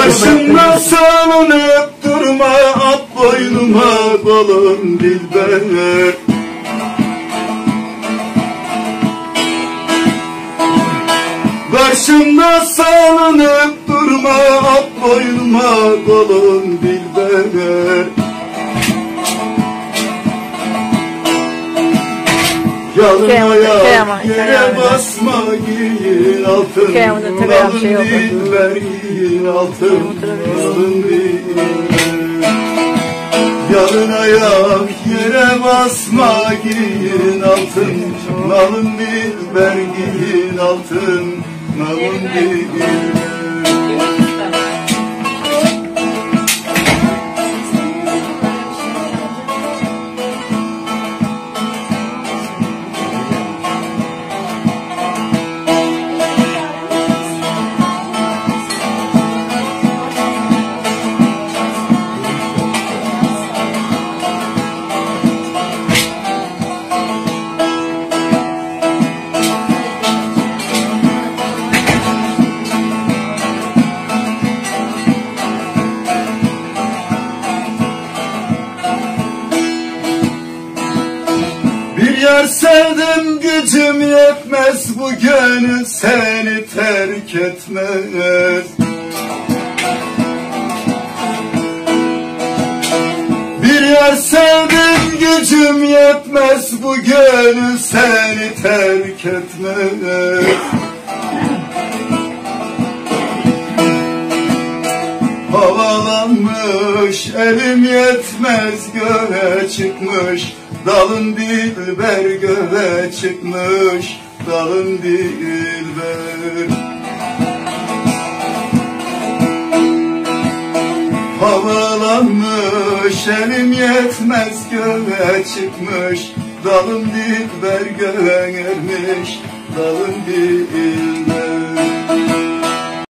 Karşımda salınıp durma, at boynuma kolum dilber. Karşımda salınıp durma, at boynuma kolum dilber. Yalın ayak yere basma, giyin altın, alın dilber, giyin altın, alın dilber. Yalın ayak yere basma, giyin altın, alın dilber, giyin altın, alın dilber. Bir yar sevdim, gücüm yetmez, bu gönül seni terk etmez. Bir yar sevdim, gücüm yetmez, bu gönül seni terk etmez. Havalanmış, elim yetmez, göğe çıkmış, dalın dilber, göğe çıkmış, dalın dilber. Havalanmış, elim yetmez, göğe çıkmış, dalın dilber, göğe ermiş, dalın dilber.